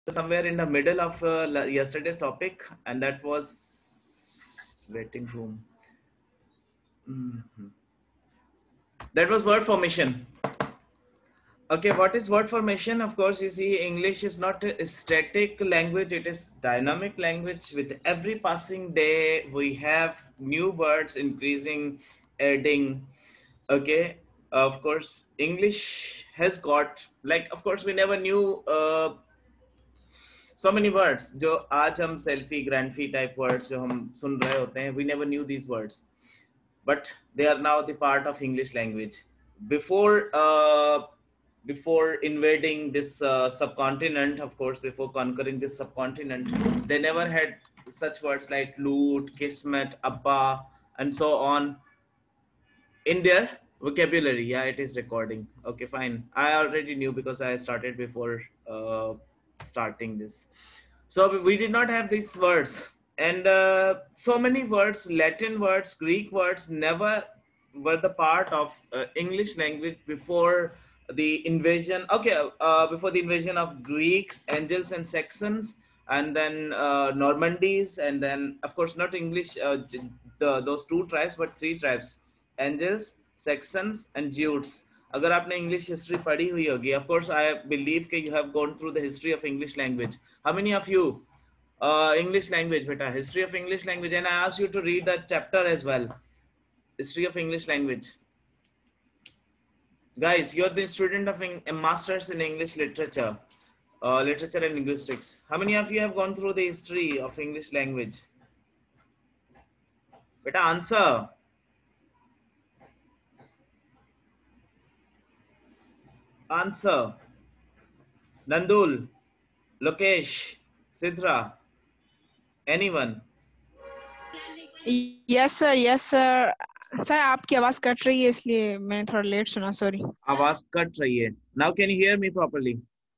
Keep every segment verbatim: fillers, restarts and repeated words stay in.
somewhere in the middle of uh, yesterday's topic, and that was waiting room. Mhm. That was word formation. Okay, what is word formation? Of course, you see, English is not a static language, it is dynamic language. With every passing day, we have new words increasing, adding. Okay, of course, English has got, like, of course, we never knew uh, so many words. जो आज हम selfie, grandfee type words जो हम सुन रहे होते हैं, we never knew these words, but they are now the part of English language. Before uh, before invading this uh, subcontinent, of course, before conquering this subcontinent, they never had such words like loot, kismet, abba, and so on in their vocabulary. Yeah, it is recording. Okay, fine. I already knew because I started before uh, starting this. So we did not have these words, and uh, so many words, Latin words, Greek words, never were the part of uh, English language before the invasion. Okay, uh, before the invasion of Greeks, Angles, and Saxons, and then uh, Normandies, and then of course not English. Uh, the, those two tribes, but three tribes: Angles, Saxons, and Jutes. अगर आपने English history पढ़ी हुई होगी, of course I believe that you have gone through the history of English language. How many of you uh, English language, beta, history of English language, and I asked you to read that chapter as well, history of English language. Guys, you're the student of a masters in English literature, uh, literature and linguistics. How many of you have gone through the history of English language? Beta, answer. Answer. Nandul, Lokesh, Sidra, anyone? Yes sir yes sir sir आपकी आवाज cut रही है इसलिए मैंने थोड़ा late सुना sorry आवाज cut रही है. Now can you hear me properly?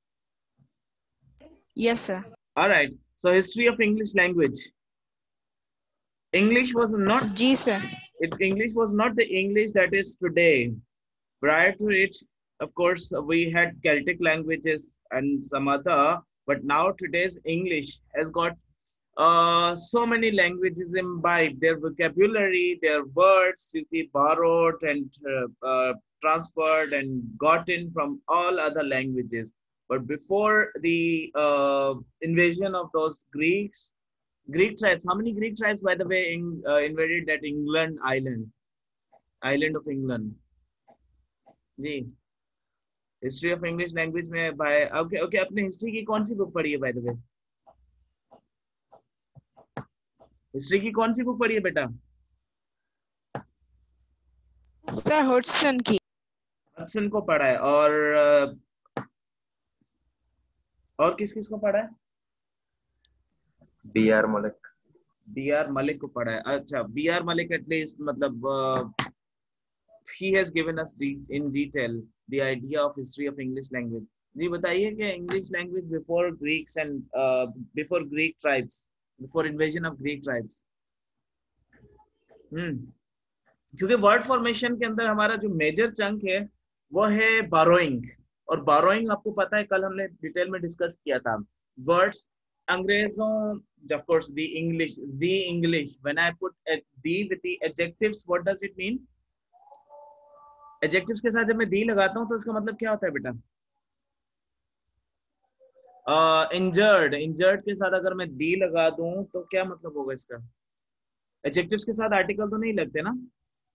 Yes sir All right. So history of English language. English was not जी sir it, English was not the English that is today. Prior to it, of course, we had Celtic languages and some other, but now today's English has got uh, so many languages imbibed. Their vocabulary, their words, you see, borrowed and uh, uh, transferred and gotten from all other languages. But before the uh, invasion of those Greeks, Greek tribes, how many Greek tribes, by the way, in, uh, invaded that England island, island of England? जी history of English language में भाई okay okay अपने history की कौन सी book पढ़ी है by the way history की कौन सी बुक पढ़ी है बेटा सर हडसन की हडसन को पढ़ा है और अ, और किस किस को पढ़ा है B R Malik B R Malik को पढ़ा है अच्छा बी आर मलिक एटलीस्ट मतलब he has given us de in detail the idea of history of English language. जी बताइए कि English language before Greeks and uh, before Greek tribes, before invasion of Greek tribes. हम्म क्योंकि word formation के अंदर हमारा जो major chunk है वो है बारोइंग और बारोइंग आपको पता है कल हमने डिटेल में डिस्कस किया था वर्ड्स अंग्रेजों of course the English the English when I put a the with the adjectives what does it mean adjectives के साथ जब मैं दी लगाता हूं तो इसका मतलब क्या होता है बेटा इंजर्ड इंजर्ड के साथ अगर मैं दी लगा दूं तो क्या मतलब होगा इसका एडजेक्टिव्स के साथ आर्टिकल तो नहीं लगते ना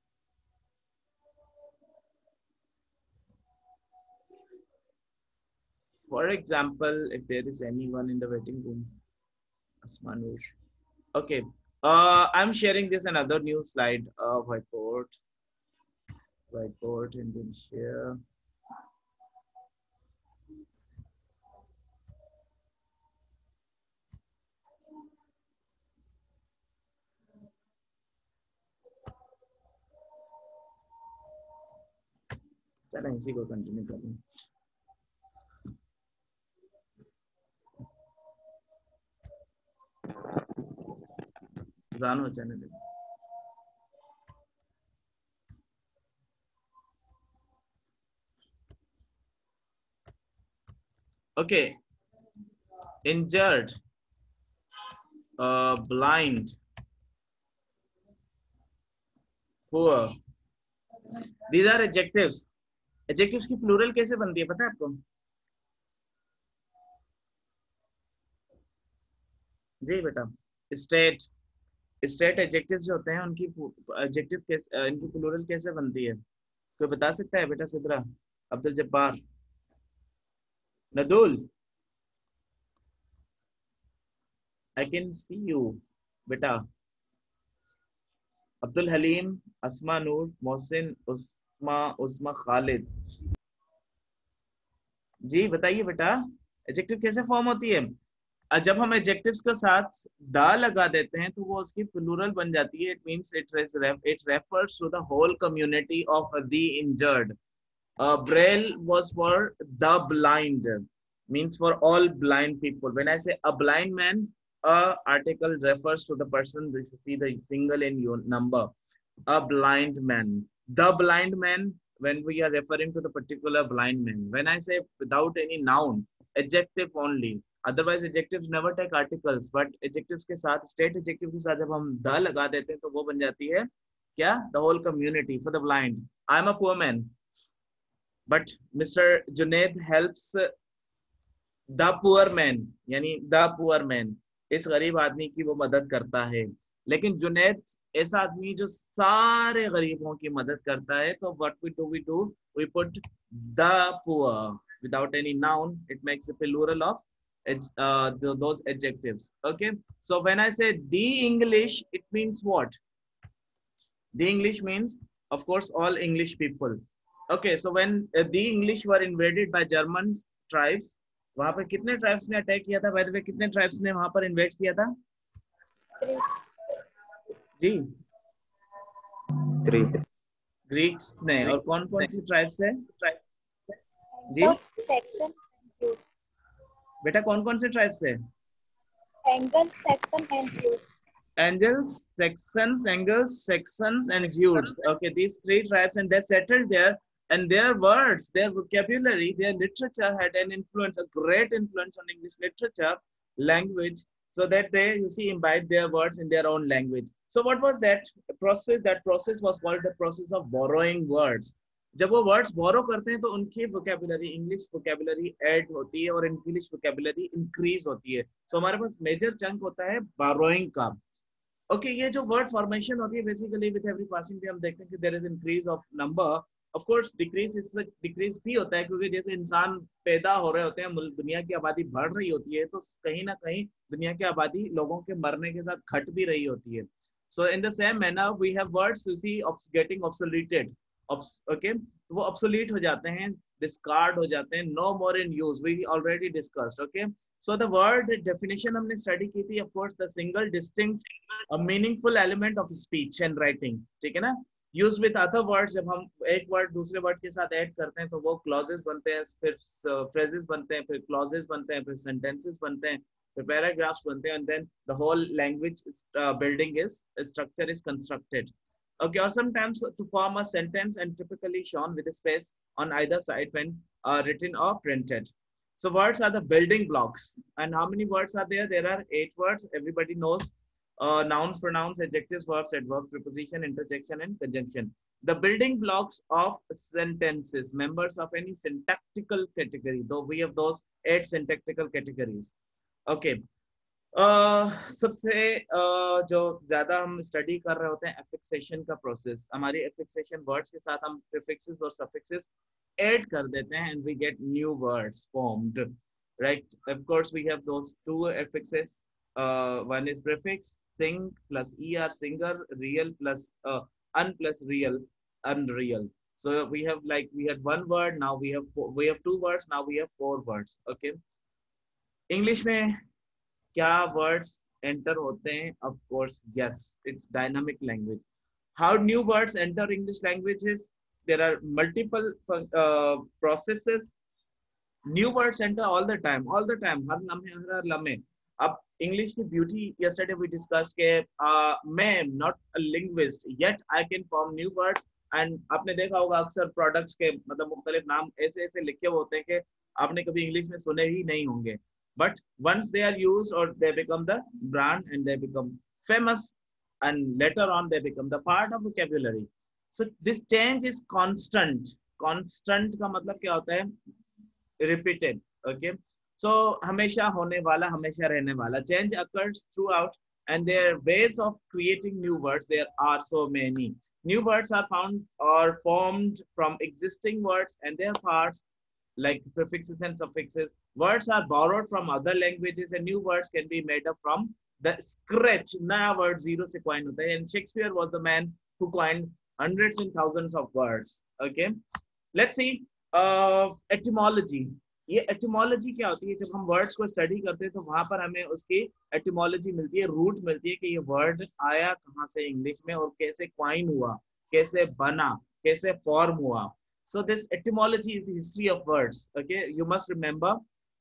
for example if there is anyone in the waiting room Asmanur okay uh, I'm sharing this another new slide uh, whiteboard whiteboard and then share चलो इसी को कंटिन्यू करें जानो channel okay injured, uh, blind, poor. These are adjectives. Adjectives की plural कैसे बनती है पता है आपको? जी बेटा, state, state adjectives जो होते हैं उनकी adjective कैसे, इनकी plural कैसे बनती है? कोई बता सकता है बेटा? Sidra, Abdul Jabbar, नदुल, I can see you बेटा, अब्दुल हलीम, अस्मा नूर, मोहसिन, उस्मा, उस्मा खालिद। जी बताइए बेटा, एडजेक्टिव कैसे फॉर्म होती है? जब हम एडजेक्टिव्स के साथ दा लगा देते हैं तो वो उसकी प्लूरल बन जाती है। It means it it refers to the whole community of the injured. Braille was for the blind, means for all blind people. When I say a blind man, a article refers to the person, which you see the single in your number, a blind man. The blind man, when we are referring to the particular blind man. When I say without any noun, adjective only. Otherwise adjectives never take articles, but adjectives के साथ, state adjective के साथ जब हम the लगा देते हैं तो वो बन जाती है क्या? The whole community, for the blind. I am a poor man, but Mister Junaid helps the poor man, यानी the poor man, इस गरीब आदमी की वो मदद करता है। लेकिन जुनैद ऐसा आदमी जो सारे गरीबों की मदद करता है, तो what we do we do we put the poor without any noun. It makes a plural of uh, those adjectives. Okay, so when I say the English, it means what? The English means, of course, all English people. Okay, so when uh, the English were invaded by German tribes, वहां पर कितने tribes ने attack किया था? by the way, कितने tribes ने वहां पर इन्वेड किया था? जी, थ्री। ग्रीक्स ने। और कौन कौन सी ट्राइब्स है जी बेटा? कौन कौन से ट्राइब्स है? एंगल्स, सैक्सन एंड ज्यूज। Angles, Saxons, Angles, Saxons, and Jews. Okay, these three tribes, and they settled there, and their words, their vocabulary, their literature had an influence, a great influence on English literature, language, so that they, you see, imbibed their words in their own language. So what was that process? That process was called the process of borrowing words. जब वो words borrow करते हैं तो उनकी vocabulary, English vocabulary add होती है और English vocabulary increase होती है. So हमारे पास major chunk होता है borrowing का. ओके, ये जो वर्ड फॉर्मेशन होती है basically with every passing day हम देखते हैं कि there is increase of number, of course decrease इसमें डिक्रीज भी होता है क्योंकि जैसे इंसान पैदा हो रहे होते हैं, दुनिया की आबादी बढ़ रही होती है, तो कहीं ना कहीं दुनिया की आबादी लोगों के मरने के साथ घट भी रही होती है. So in the same manner we have words you see getting obsoleted. Okay, वो ऑब्सोलीट हो जाते हैं, डिस्कार्ड हो जाते हैं, no more in use, we already discussed. Okay, so the word definition हमने स्टडी की थी, of course the single distinct a meaningful element of speech and writing. ठीक है ना? used with other words, जब हम एक वर्ड दूसरे वर्ड के साथ ऐड करते हैं तो वो clauses बनते हैं, फिर phrases बनते हैं, फिर clauses बनते हैं, फिर sentences बनते हैं, फिर paragraphs बनते हैं, and then the whole language uh, building is structure is constructed. Okay, or sometimes to form a sentence and typically shown with a space on either side when uh, written or printed. So words are the building blocks. And how many words are there? There are eight words. Everybody knows uh, nouns, pronouns, adjectives, verbs, adverbs, preposition, interjection, and conjunction. The building blocks of sentences, members of any syntactical category, though we have those eight syntactical categories. Okay. Uh, सबसे uh, जो ज्यादा हम study कर रहे होते हैं एफिक्सेशन का process. हमारी एफिक्सेशन वर्ड्स के साथ हम प्रीफिक्सेस और सफिक्सेस add कर देते हैं and we get new words formed, right? Of course we have those two affixes. Uh, one is prefix, sing plus er, singer, real plus uh, un plus real, unreal. So we have like we had one word, now we have four, we have two words, now we have four words. Okay, English में क्या words enter होते हैं? Of course yes, it's dynamic language. How new words enter English languages? There are multiple uh, processes. New words enter all the time, all the time. हर लम्हे हर लम्हे. अब English की beauty, yesterday we discussed के uh, मैं not a linguist yet I can form new words. And आपने देखा होगा अक्सर products के मतलब मुख्तलिफ नाम ऐसे ऐसे लिखे हुए होते हैं कि आपने कभी English में सुने ही नहीं होंगे. but once they are used or they become the brand and they become famous, and later on they become the part of vocabulary. So this change is constant. Constant का मतलब क्या होता है? Repeated. Okay, so हमेशा होने वाला, हमेशा रहने वाला. Change occurs throughout, and there are ways of creating new words. There are so many new words are found or formed from existing words, and their parts like prefixes and suffixes. Words are borrowed from other languages, and new words can be made up from the scratch. नया word zero से coin होता है, and Shakespeare was the man who coined hundreds and thousands of words. Okay, let's see. uh, etymology. ये etymology क्या होती है? जब हम words को study करते हैं तो वहां पर हमें उसकी etymology मिलती है, root मिलती है कि ये word आया कहाँ से English में और कैसे coin हुआ, कैसे बना, कैसे form हुआ. So this etymology is the history of words. Okay, you must remember,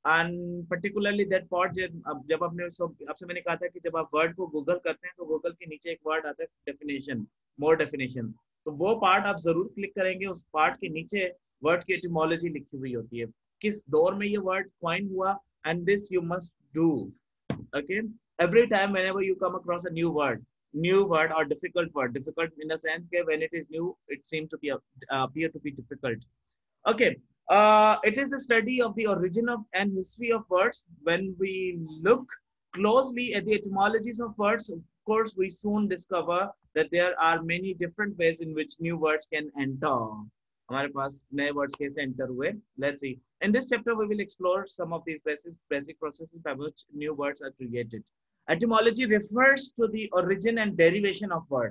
and particularly that part जब जब आपने आपसे मैंने कहा था कि जब आप word को Google करते हैं तो Google के नीचे एक word आता है definition, more definitions. तो वो part आप जरूर click करेंगे, उस part के नीचे word की etymology लिखी हुई होती है, किस दौर में ये word coin हुआ, and this you must do. Okay, every time whenever you come across a new word, new word or difficult word, difficult in a sense that when it is new, it seems to be uh, appear to be difficult. Okay, uh, it is the study of the origin of and history of words. When we look closely at the etymologies of words, of course, we soon discover that there are many different ways in which new words can enter. हमारे पास नए words कैसे enter हुए. Let's see. In this chapter, we will explore some of these basic basic processes by which new words are created. Etymology refers to the origin and derivation of word,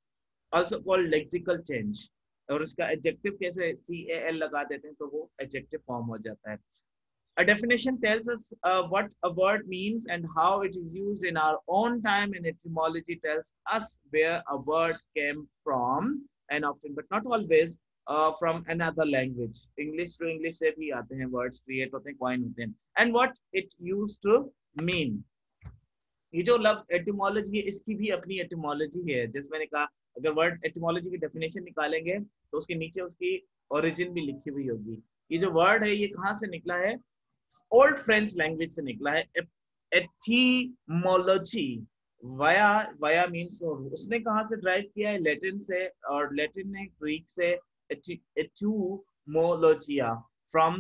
also called lexical change. और उसका adjective कैसे C A L लगा देते हैं तो वो adjective form हो जाता है. A definition tells us uh, what a word means and how it is used in our own time, and etymology tells us where a word came from, and often but not always uh, from another language. English to English से भी आते हैं words, create होते हैं, coin होते हैं, and what it used to mean. ये जो लफ्ज एटिमोलॉजी है इसकी भी अपनी एटिमोलॉजी है. जैसे मैंने कहा, अगर वर्ड एटिमोलॉजी की डेफिनेशन निकालेंगे तो उसके नीचे उसकी ओरिजिन भी लिखी हुई होगी. ये जो वर्ड है ये कहाँ से निकला है? ओल्ड फ्रेंच लैंग्वेज से निकला है. एटिमोलॉजी वया वया मीन्स उसने कहाँ से ड्राइव किया है? लैटिन से, और लैटिन ने ग्रीक से etymologia from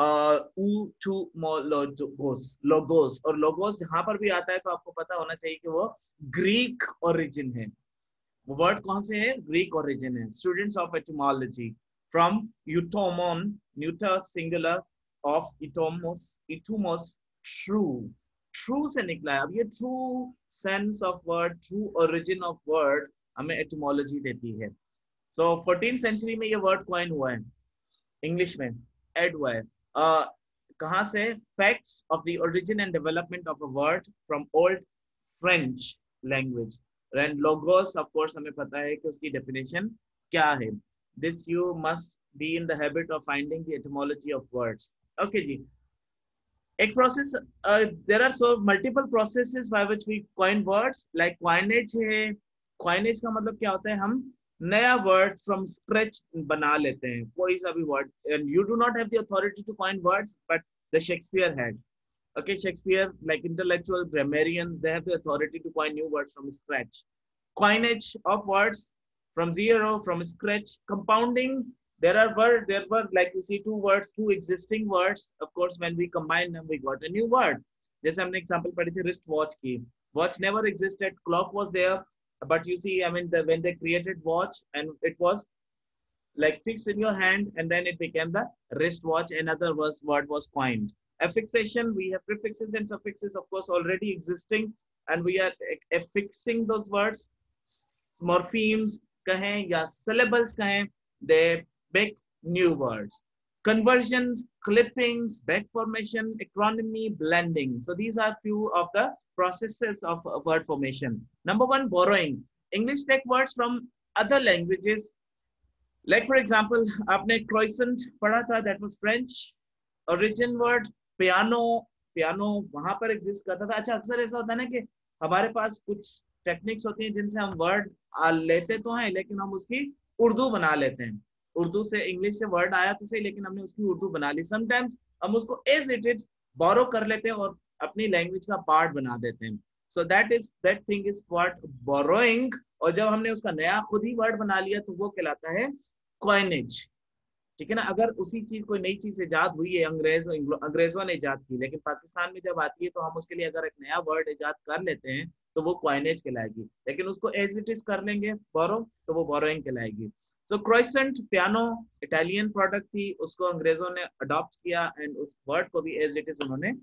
uh to logos. Logos और लोगोस जहां पर भी आता है तो आपको पता होना चाहिए कि वो ग्रीक ओरिजिन है. वो वर्ड कौन से है? ग्रीक ओरिजिन है. Students of etymology from etumon, neuter singular of etumos, etumos true. True से निकला है. अब ये true sense of word, true origin of word हमें एटिमोलॉजी देती है. सो फोर्टीन सेंचुरी में ये वर्ड कॉइन हुआ है, इंग्लिश में एड हुआ है. Uh, कहाँ से? Facts of the origin and development of a word from old French language. And logos, of course, हमें पता है कि उसकी definition क्या है. This you must be in the habit of finding the etymology of words. Okay जी. एक process, uh, there are so multiple processes by which we coin words. Like coinage है. Coinage का मतलब क्या होता है? हम नया वर्ड फ्रॉम स्क्रैच बना लेते हैं, कोई सा भी word. And you do not have the authority to coin words, but the Shakespeare had. Okay, Shakespeare, like intellectual grammarians, they have the authority to coin new words from scratch. Coinage of words from zero, from scratch. Compounding, there are word, there were like you see two words, two existing words. Of course, when we combine them, we got a new word. जैसे हमने example पढ़ी थी wrist watch की. Watch never existed, clock was there. But you see, I mean, the, when they created watch and it was like fixed in your hand, and then it became the wristwatch. Another was word was coined. Affixation, we have prefixes and suffixes, of course, already existing, and we are affixing those words. Morphemes kahen ya syllables kahen, they make new words. Conversions, clippings, back formation, acronymy, blending. So these are few of the processes of word formation. Number one, borrowing. English take words from other languages. Like for example, आपने croissant पढ़ा था, that was French. Origin word, piano. Piano वहाँ पर exist करता था. अच्छा, अक्सर ऐसा होता है ना कि हमारे पास कुछ टेक्निक्स होती हैं जिनसे हम वर्ड लेते तो हैं लेकिन हम उसकी उर्दू बना लेते हैं. उर्दू से इंग्लिश से वर्ड आया तो सही, लेकिन हमने उसकी उर्दू बना ली. समटाइम्स हम उसको एज इट इज बोरो कर लेते हैं और अपनी लैंग्वेज का पार्ट बना देते हैं. So that is that thing is what borrowing. और जब हमने उसका नया खुद ही वर्ड बना लिया तो वो कहलाता है कॉइनेज. ठीक है ना. अगर उसी चीज कोई नई चीज इजाद हुई है, अंग्रेज अंग्रेजों ने इजाद की, लेकिन पाकिस्तान में जब आती है तो हम उसके लिए अगर एक नया वर्ड इजाद कर लेते हैं तो वो कॉइनेज कहलाएगी. लेकिन उसको एज इट इज कर लेंगे बोरो तो वो बोरोइंग कहलाएगी. So croissant piano Italian product थी, उसको अंग्रेजों ने अडॉप्ट किया एंड उस वर्ड को भी एज इट इज उन्होंने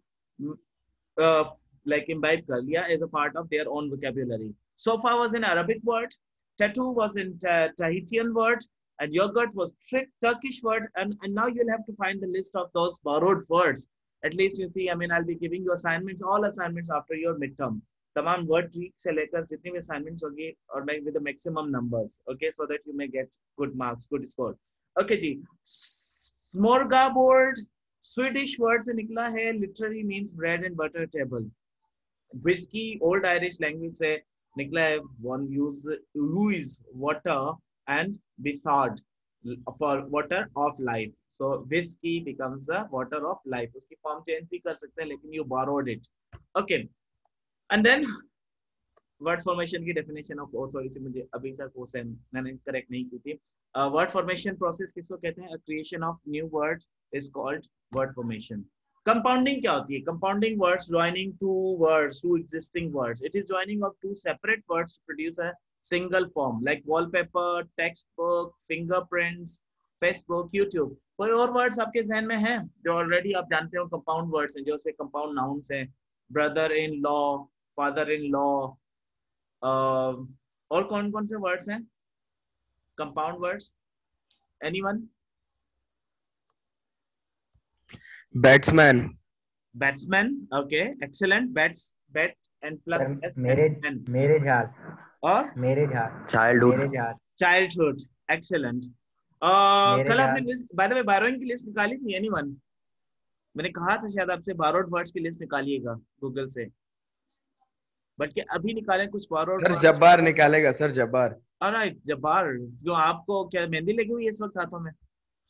like imbibe kar liya as a part of their own vocabulary. Sofa was an Arabic word, tattoo was in Tahitian word, and yogurt was trick Turkish word. And, and now you'll have to find the list of those borrowed words. At least you see, I mean, I'll be giving you assignments, all assignments after your midterm. तमाम word treat से लेकर जितनी भी assignments होगी और like with the maximum numbers, okay, so that you may get good marks, good score. Okay ji. Smorgasbord, Swedish word से निकला है, literally means bread and butter table. Whiskey, old Irish language से निकला है, one use use water and bethought for water of life. So whiskey becomes the water of life. उसकी form change भी कर सकते हैं, लेकिन you borrowed it. Okay. And then word formation की definition of, oh sorry, मुझे अभी तक वो सेम मैंने correct नहीं की थी. uh, word formation process किसको कहते हैं? A creation of new words is called word formation. Compounding क्या होती है? Compounding words joining two words, two existing words. It is joining of two separate words to produce a single form, like wallpaper, textbook, fingerprints, Facebook, YouTube. कोई और words आपके ज़हन में हैं जो already आप जानते हो compound words हैं, जो से compound nouns हैं, brother-in-law, father-in-law, uh, और कौन कौन से words हैं compound words? Anyone? Batsman. Batsman, okay, excellent. Bats, bat and plus s मेरे and मेरे झाल और मेरे झाल Childhood. मेरे झाल childhood, excellent. uh, मेरे कल आपने झाल list, by the way, borrowing की लिस्ट निकाली थी anyone? मैंने कहा था शायद आपसे borrowed words की लिस्ट निकालिएगा गूगल से, बट कि अभी निकाले कुछ borrowed सर words. जब्बार निकालेगा सर, जब्बार. ऑलराइट, जब्बार. जो आपको क्या मेहंदी लगी हुई है इस वक्त हाथों में?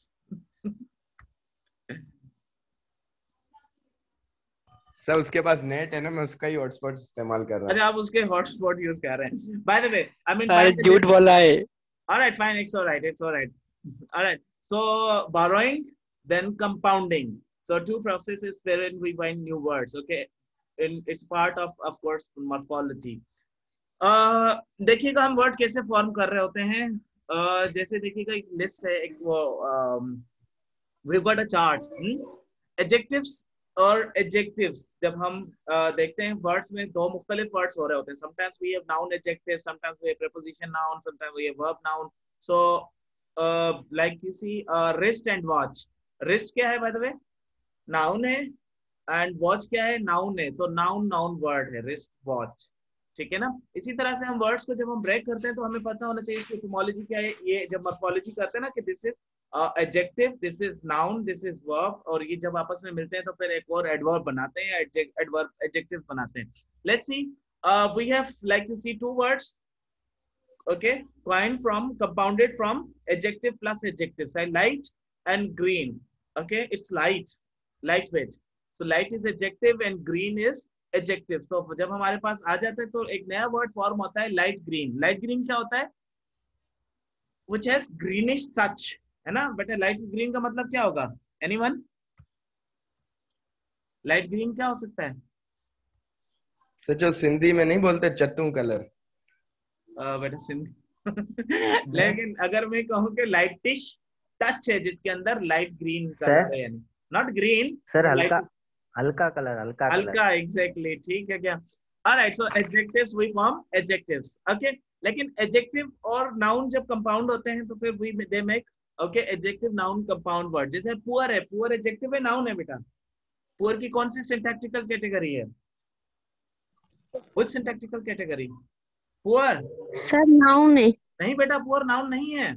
सर उसके पास नेट है ना, मैं उसका ही हॉटस्पॉट इस्तेमाल कर रहा अच्छा, आप उसके हॉटस्पॉट यूज कर रहे हैं. By the way, I mean sir झूठ बोला है. Alright, fine, it's alright, it's alright. Alright, so borrowing, then compounding. So two processes wherein we find new words, okay? In it's part of of course morphology. uh, देखिएगा हम word कैसे form कर रहे होते हैं. uh, जैसे देखिएगा एक लिस्ट है, एक वो um, we've got a chart. hmm? Adjectives और adjectives जब हम uh, देखते हैं वर्ड्स में दो मुख्तलिफ वर्ड्स हो रहे होते हैं. sometimes we have noun adjective, sometimes we have preposition noun, sometimes we have verb noun. So uh, like you see uh, wrist and watch. wrist क्या है by the way? noun है, and watch क्या है? noun है. तो noun noun word है wrist watch. ठीक है ना. इसी तरह से हम वर्ड्स को जब हम ब्रेक करते हैं तो हमें पता होना चाहिए कि इटमोलॉजी क्या है. ये जब मॉर्फोलॉजी करते हैं ना कि this is adjective, this is noun, this is verb, और ये जब आपस में मिलते हैं तो फिर एक और एडवर्ब बनाते हैं, एडवर्ब एडजेक्टिव बनाते हैं. Let's see, we have like you see two words, okay, coined from, compounded from adjective plus adjective. So light and green, okay, it's light, lightweight. So light is adjective and green is adjective. So जब हमारे पास आ जाता है तो एक नया word form होता है light green. Light green क्या होता है? Which has greenish touch, है ना बेटा. light green का मतलब क्या होगा? Anyone? light green क्या हो सकता है? सर जो सिंधी में नहीं बोलते चत्तू कलर. बेटा सिंधी लेकिन अगर मैं कहूँ कि लाइटिश टच है जिसके अंदर लाइट ग्रीन कलर है, यानी नॉट ग्रीन सर हल्का हल्का कलर हल्का हल्का एग्जैक्टली. ठीक है क्या? Alright, so adjectives we form adjectives, okay. लेकिन एडजेक्टिव और नाउन जब कंपाउंड होते हैं तो फिर we they make, okay, adjective noun compound word. जैसे पुअर है, पुअर एडजेक्टिव है, नाउन है बेटा. पुअर की कौन सी सिंटैक्टिकल कैटेगरी है? Which syntactical category? Poor sir noun है. नहीं बेटा, पुअर नाउन नहीं है.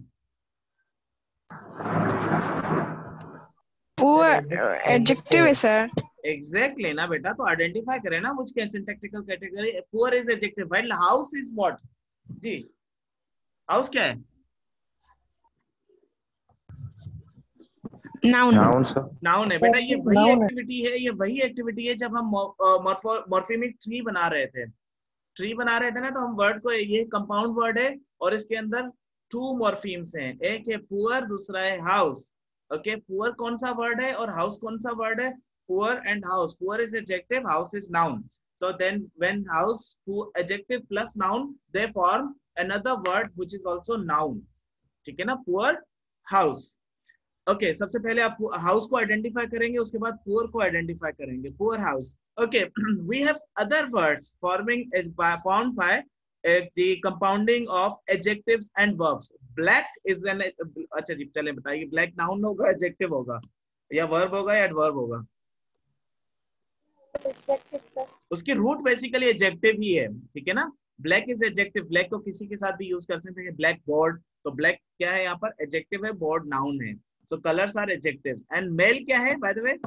पुअर एडजेक्टिव है सर. एग्जैक्टली exactly, ना बेटा. तो आइडेंटिफाई करें ना which syntactical category. Poor is adjective, while house is what? जी, हाउस क्या है? नाउन नाउन सर नाउन है बेटा, ये वही Noun है। एक्टिविटी है, ये वही एक्टिविटी है जब हम मॉर्फेमिक ट्री बना रहे थे, ट्री बना रहे थे ना, तो हम वर्ड को, ये कंपाउंड वर्ड है और इसके अंदर टू मॉर्फीम्स हैं, एक है पुअर, दूसरा है हाउस। ओके, पुअर कौन सा वर्ड है और हाउस कौन सा वर्ड है? Poor and house. Poor is adjective, house is noun. So then when house, who adjective plus noun, they form another word which is also noun. ठीक है ना, poor house. ओके okay, सबसे पहले आप house को identify करेंगे, उसके बाद पुअर को आइडेंटिफाई करेंगे, poor house. Okay, we have other words forming formed by the compounding of adjectives and verbs. Black is an, अच्छा जी चलें बताइए, ब्लैक नाउन होगा, एडजेक्टिव होगा, या वर्ब होगा या एडवर्ब होगा? Adjective, sir. उसकी रूट बेसिकली एडजेक्टिव ही है, ठीक है ना। ब्लैक इज एडजेक्टिव, ब्लैक को किसी के साथ भी यूज कर सकते हैं, ब्लैक बोर्ड, तो ब्लैक क्या है यहाँ पर? एडजेक्टिव है, बोर्ड नाउन है। So colours are adjectives and mail क्या है बाय द वे?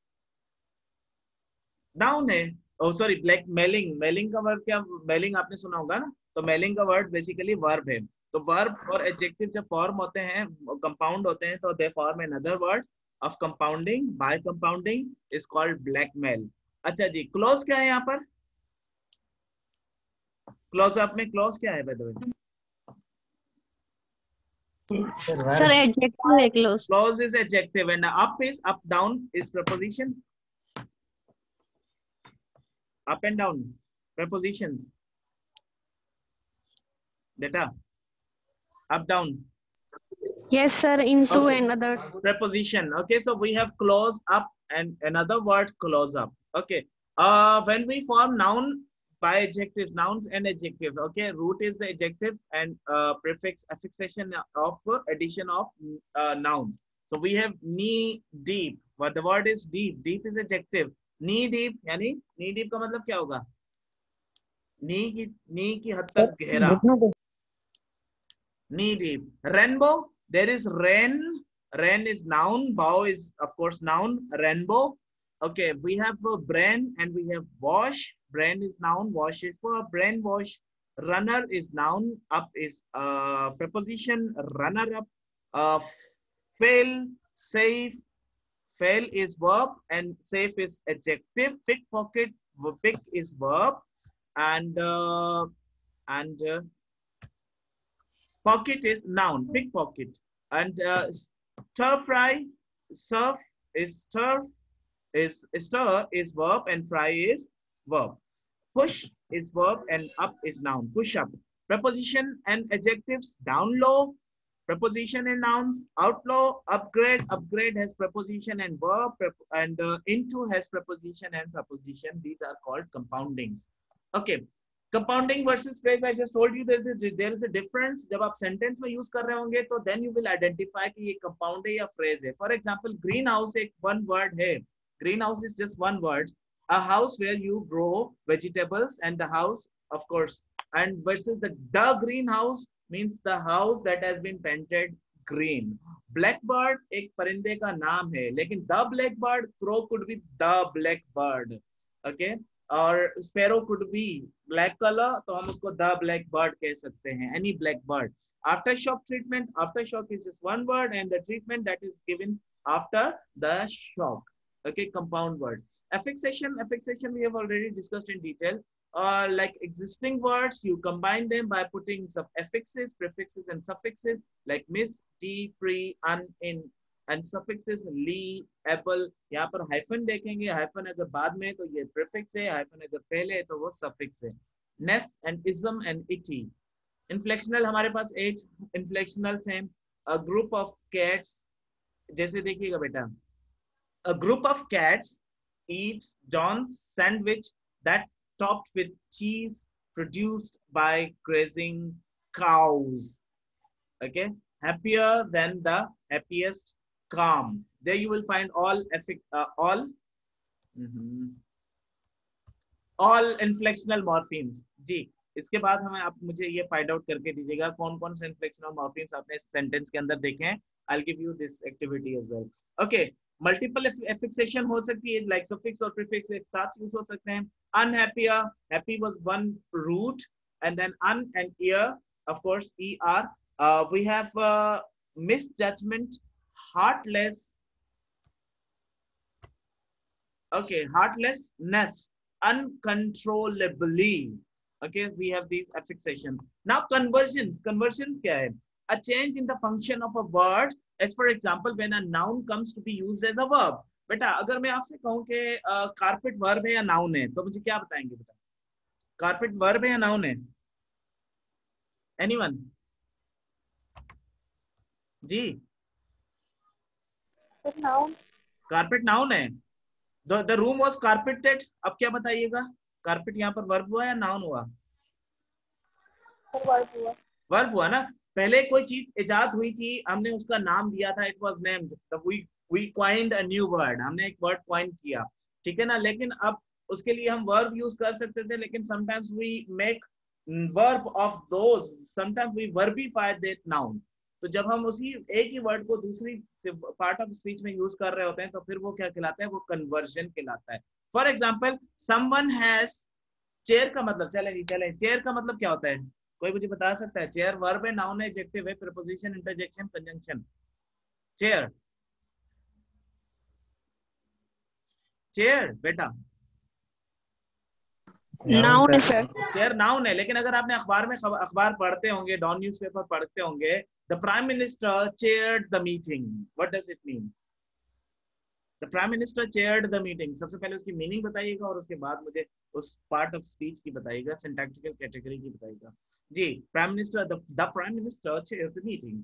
नाउन है। Oh sorry, black mailing, mailing का वर्ड क्या? मेलिंग आपने सुना होगा ना, तो मेलिंग का वर्ड बेसिकली वर्ब है। तो वर्ब और एडजेक्टिव जब फॉर्म होते हैं, कंपाउंड होते हैं, तो they form another word of compounding, by compounding is called black mail. अच्छा जी, क्लोज क्या है यहाँ पर? क्लोज अप में क्लोज क्या है by the way? Sir, adjective है close. Clause is adjective and up is, up down is preposition. Up and down prepositions. Data. Up down. Yes, sir. Into Okay. and others. Preposition. Okay, so we have close up and another word close up. Okay. Uh, when we form noun by adjectives, nouns and adjectives. Okay, root is the adjective and uh, prefix affixation of uh, addition of uh, nouns. So we have knee deep. But the word is deep. Deep is adjective. Knee deep यानी knee deep का मतलब क्या होगा? knee की knee की हद तक गहरा. Knee deep. Rainbow. There is rain. Rain is noun. Bow is of course noun. Rainbow. Okay, we have a brain and we have wash. Brain is noun. Wash is for brain wash. Runner is noun. Up is uh, preposition. Runner up. Uh, fail. Safe. Fail is verb and safe is adjective. Pickpocket. Pick is verb and uh, and uh, pocket is noun. Pickpocket. And uh, stir fry. Serve is stir. Is stir is verb and fry is verb. Push is verb and up is noun. Push up. Preposition and adjectives. Down low. Preposition and nouns. Outlaw. Upgrade. Upgrade has preposition and verb. And uh, into has preposition and preposition. These are called compoundings. Okay. Compounding versus phrase, I just told you that there is a difference. जब आप sentence में use कर रहे होंगे तो then you will identify कि ये compound है या phrase है. For example, greenhouse एक one word है. Greenhouse is just one word. A house where you grow vegetables and the house, of course. And versus the the greenhouse means the house that has been painted green. Blackbird एक परिंदे का नाम है, लेकिन the blackbird, crow could be the blackbird. Okay. और sparrow could be black color, तो हम उसको the black bird कह सकते हैं, any black bird. Aftershock treatment, aftershock is just one word and the treatment that is given after the shock. Okay, compound word. Affixation, affixation we have already discussed in detail. Uh, like existing words, you combine them by putting some affixes, prefixes and suffixes like miss, t, pre, un, in. And suffixes Lee, able. यहाँ पर hyphen देखेंगे, hyphen अगर बाद में तो ये prefix है, hyphen अगर पहले है तो वो suffix है. Ness and ism and itty. Inflectional हमारे पास eight inflectionals हैं. A group of cats, जैसे देखिएगा बेटा. A group of cats eats John's sandwich that topped with cheese produced by grazing cows. Okay, happier than the happiest. Calm. There you will find all uh, all mm-hmm, all inflectional morphemes. जी, इसके बाद हमें आप मुझे ये find out करके दीजिएगा कौन कौन से inflectional morphemes आपने sentence के अंदर देखे हैं. I'll give you this activity as well. Okay, multiple affixation हो सकती है, like suffix और prefix एक साथ use हो सकते हैं. Unhappier, happy was one root, and then un and ear, of course, er. Uh, we have uh, misjudgment. Heartless, Okay, heartlessness, uncontrollably. Okay, we have these affixations. Now conversions. Conversions क्या है? A change in the function of a word, as for example, when a noun comes to be used as a verb. बेटा अगर मैं आपसे कहूँ कि carpet verb है या नाउन है, तो मुझे क्या बताएंगे बेटा? कारपेट वर्ब है या नाउन है? एनीवन? जी, Sir, noun. कारपेट नाउन है. The the room was carpeted. अब क्या बताइएगा? कारपेट यहाँ पर वर्ब हुआ या नाउन हुआ? Sir, verb हुआ. वर्ब हुआ ना. पहले कोई चीज इजाद हुई थी, हमने उसका नाम दिया था, it was named, we we coined a new word, हमने एक वर्ड क्वाइंड किया, ठीक है ना. लेकिन अब उसके लिए हम वर्ब यूज कर सकते थे, लेकिन sometimes we make verb of those, sometimes we verbify that noun. तो जब हम उसी एक ही वर्ड को दूसरी पार्ट ऑफ स्पीच में यूज कर रहे होते हैं, तो फिर वो क्या कहलाता है? वो कन्वर्जन कहलाता है. For example, someone has. Chair का मतलब, चले चले चेयर का मतलब क्या होता है? कोई मुझे बता सकता है? चेयर वर्ब है, नाउन है, एडजेक्टिव है, preposition, interjection, conjunction? Chair, chair बेटा नाउन है सर. चेयर नाउन है. लेकिन अगर आपने अखबार में अखबार पढ़ते होंगे, डॉन न्यूज़पेपर पढ़ते होंगे, the prime minister chaired the meeting, what does it mean? The prime minister chaired the meeting. सबसे पहले उसकी मीनिंग बताइएगा और उसके बाद मुझे उस पार्ट ऑफ स्पीच की बताइएगा, सिंटैक्टिकल कैटेगरी की बताइएगा. जी, prime minister, the prime minister chaired the meeting.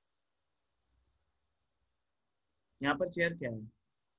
यहाँ पर चेयर क्या है?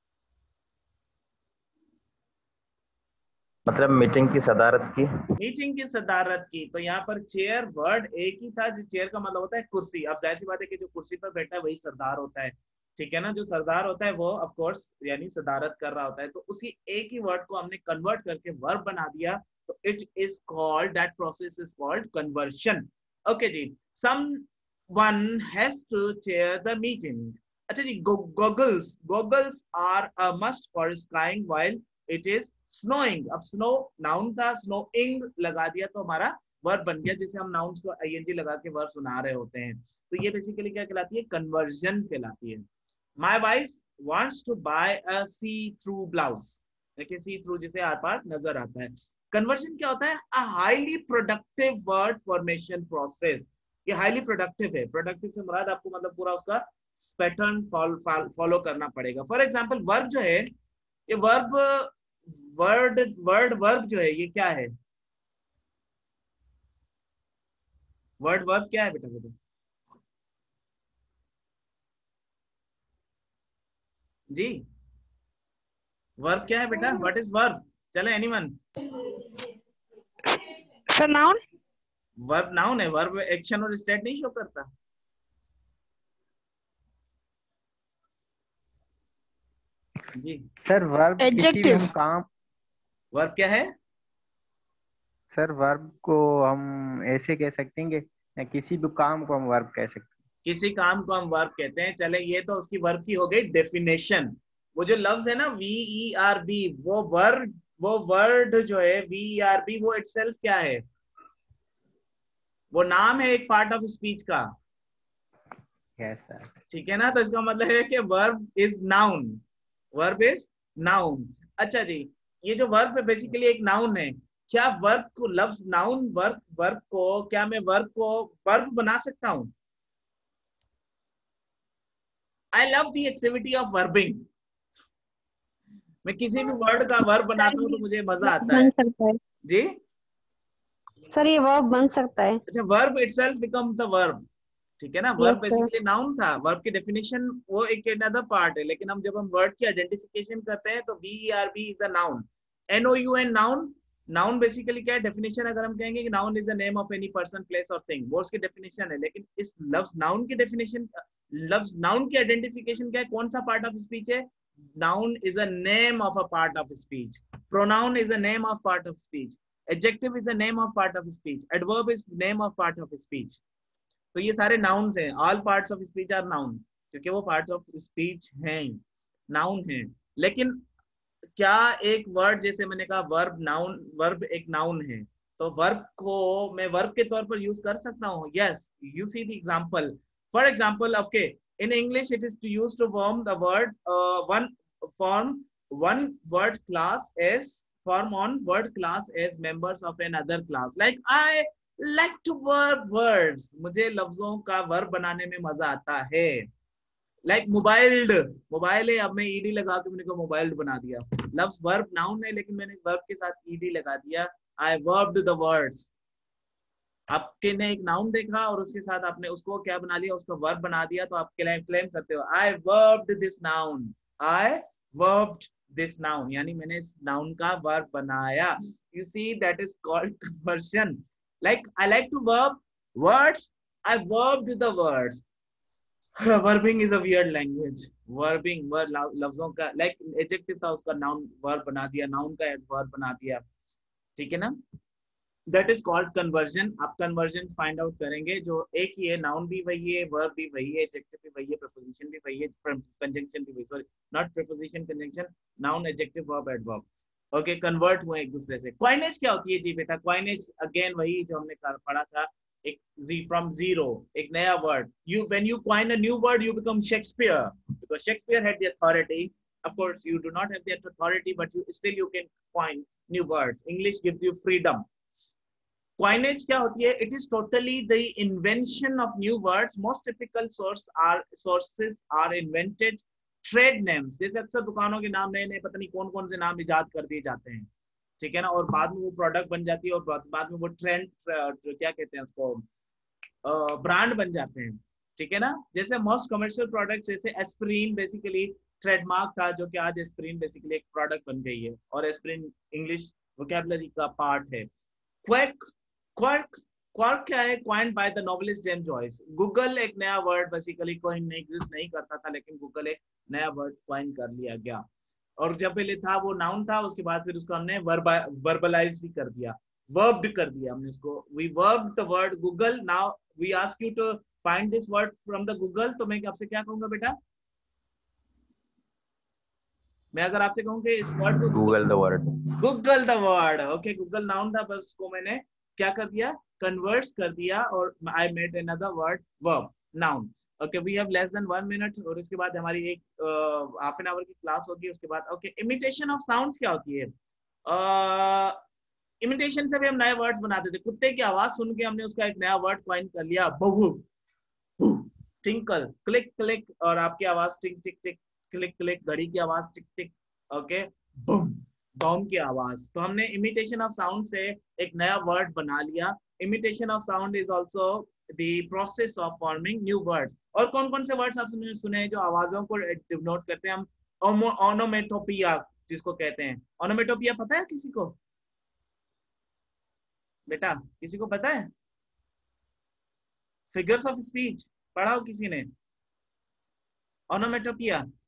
मतलब मीटिंग की सदारत की. मीटिंग की सदारत की. तो यहाँ पर चेयर वर्ड एक ही था. जो चेयर का मतलब होता है कुर्सी. अब जाहिर सी बात है कि जो कुर्सी पर बैठा है वही सरदार होता है, ठीक है ना. जो सरदार होता है वो ऑफ कोर्स यानी सदारत कर रहा होता है. तो उसी एक ही वर्ड को हमने कन्वर्ट करके वर्ब बना दिया, तो it is called, that process is called conversion. Okay जी. Someone has to chair the meeting. अच्छा जी, goggles. Goggles are a must for skiing while it is snowing. अब स्नो नाउन था, स्नोइंग लगा दिया तो हमारा वर्ब बन गया. जैसे हम नाउन्स को आईएनजी लगा के वर्ब सुना रहे होते हैं. तो ये बेसिकली क्या कहलाती है? कन्वर्जन कहलाती है. My wife wants to buy a see through blouse. देखिए, सी थ्रू जिसे आर पार नजर आता है. कन्वर्जन क्या होता है? A highly productive word formation process. ये हाईली प्रोडक्टिव है. प्रोडक्टिव से मुराद आपको मतलब पूरा उसका पैटर्न फॉलो करना पड़ेगा. फॉर एग्जाम्पल, वर्ब जो है, ये वर्ब वर्ड वर्ड वर्ब जो है, ये क्या है? वर्ड वर्ब क्या है बेटा? बेटा जी, वर्ब क्या है बेटा? What is verb? चले anyone? Sir noun. Verb noun है. वर्ब एक्शन और स्टेट नहीं शो करता. जी सर वर्ब किसी भी Adjective. हम काम. वर्ब क्या है? सर वर्ब को हम ऐसे कह सकते हैं कि या किसी भी काम को हम वर्ब कह सकते हैं. किसी काम को हम वर्ब कहते हैं. चले, ये तो उसकी वर्ब की हो गई डेफिनेशन. वो जो लफ्ज है ना वी ई आर बी, वो वर्ड वो वर्ड जो है वी ई आर बी, वो इटसेल्फ क्या है? वो नाम है एक पार्ट ऑफ स्पीच का. Yes sir. ठीक है ना. तो इसका मतलब है कि verb is noun. Verb is noun. अच्छा जी, ये जो वर्ब है बेसिकली एक नाउन है. क्या वर्ब को लफ्ज नाउन वर्ब वर्ब को क्या मैं वर्ब को वर्ब बना सकता हूं? I love the activity of verbing. मैं किसी भी वर्ड का वर्ब बनाता हूं तो मुझे मजा आता है. बन सकता है जी सर, ये वर्ब बन सकता है. अच्छा, verb itself become the verb. ठीक है ना. वर्ब बेसिकली नाउन था. वर्ब की डेफिनेशन वो एक अनदर पार्ट है. लेकिन हम जब हम वर्ड की आइडेंटिफिकेशन करते हैं तो V E R B is a noun. N O U N noun. Noun basically क्या है? डेफिनेशन अगर हम कहेंगे कि noun is the name of any person, place और थिंग, वो उसकी डेफिनेशन है. लेकिन इस लफ्ज नाउन की डेफिनेशन, लफ्ज नाउन की आइडेंटिफिकेशन क्या है? कौन सा पार्ट ऑफ स्पीच है? Noun is a name of a part of speech. Pronoun is a name of part of speech. Adjective is a name of part of speech. Adverb is name of part of speech. तो ये सारे nouns हैं. All parts of speech are noun, क्योंकि वो parts of speech हैं, noun हैं. लेकिन क्या एक वर्ड, जैसे मैंने कहा वर्ब नाउन, वर्ब एक नाउन है, तो वर्ब को मैं वर्ब के तौर पर यूज कर सकता हूँ. Yes, you see the example. For example, okay, in English it is to use to form the word one form one word class is form on word class as members of another class. Like I like to verb words. मुझे लफ्जों का verb बनाने में मजा आता है. Like मोबाइल्ड, mobile है, अब मैं ईडी लगा के मैंने को मोबाइल्ड बना दिया. लफ्ज वर्ब नाउन है लेकिन मैंने वर्ब के साथ ईडी लगा दिया. I verbed the words. आपके ने एक नाउन देखा और उसके साथ आपने उसको क्या बना लिया, उसको वर्ब बना दिया, तो आप क्लेम क्लेम करते हो I verbed this noun. I verbed this noun. यानी मैंने इस नाउन का वर्ब बनाया. You see, that is called conversion. Like I like to verb words. I verbed the words. Verbing is a weird language. Verbing, verb लफ्जों का, like adjective था उसका noun verb बना दिया, नाउन का वर्ब बना दिया. ठीक है ना? That is called conversion. आप conversion find out करेंगे. जो एक ही है, noun भी वही है, verb भी वही है, adjective भी वही है, preposition भी वही है, conjunction भी वही, sorry, not preposition, conjunction, noun, adjective, verb, adverb. Okay, convert हुए एक दूसरे से. Coinage क्या होती है जी बेटा? Coinage again वही जो हमने पढ़ा था, एक z from zero, एक नया word. You when you coin a new word, you become Shakespeare because Shakespeare had the authority. Of course, you do not have that authority, but you still you can coin new words. English gives you freedom. Coinage क्या होती है? It is totally the invention of new words. Most typical source are sources are invented. Trade names, जैसे अक्सर दुकानों के नाम नए नए पता नहीं कौन कौन से नाम इजाद कर दिए जाते हैं, ठीक है ना, और बाद में वो प्रोडक्ट बन जाती है और बाद में वो ट्रेंड क्या कहते हैं उसको, ब्रांड बन जाते हैं, ठीक है ना. जैसे मोस्ट कमर्शियल प्रोडक्ट्स जैसे एस्प्रिन बेसिकली ट्रेडमार्क था, जो कि आज एस्प्रिन बेसिकली एक प्रोडक्ट बन गई है और एस्प्रिन इंग्लिश वोकैबुलरी का पार्ट है. क्वेक क्वर्क क्वर्क क्या है? Coined by the novelist James Joyce. Google एक नया वर्ड बेसिकली कोई नहीं एग्जिस्ट नहीं करता था, लेकिन गूगल एक नया वर्ड क्वाइन कर लिया गया, और जब पहले था वो नाउन था, उसके बाद फिर उसको हमने वर्बलाइज भी कर दिया, वर्ब्ड कर दिया हमने उसको. We verbed the word Google. Now we ask you to find this word from the Google. तो मैं आपसे क्या कहूंगा बेटा? मैं अगर आपसे कहूँ कि इस वर्ड को Google the word, Google the word. Okay, Google noun था, बस उसको मैंने क्या कर दिया, कन्वर्ट कर दिया, और I made another word verb noun. Okay, we have less than one minute और उसके बाद हमारी एक हाफ एन आवर की क्लास होगी. उसके बाद ओके, इमिटेशन ऑफ साउंड्स क्या होती है? इमिटेशन uh, से भी हम नए वर्ड्स बनाते थे. कुत्ते की आवाज सुन के हमने उसका एक नया वर्ड क्वाइन कर लिया, बहु, टिंकल, क्लिक क्लिक, और आपकी आवाज टिक टिक टिक, क्लिक क्लिक, घड़ी की आवाज टिक टिक, ओके, बम, बम की आवाज. तो हमने इमिटेशन ऑफ साउंड से एक नया वर्ड बना लिया. Imitation of sound is also the process of forming new words. और कौन कौन से वर्ड्स आपने सुने जो आवाजों को डिनोट करते हैं? हम ओनोमेटोपिया जिसको कहते हैं. ओनोमेटोपिया पता है किसी को बेटा? किसी को पता है? फिगर्स ऑफ स्पीच पढ़ा हो किसी ने? ओनोमेटोपिया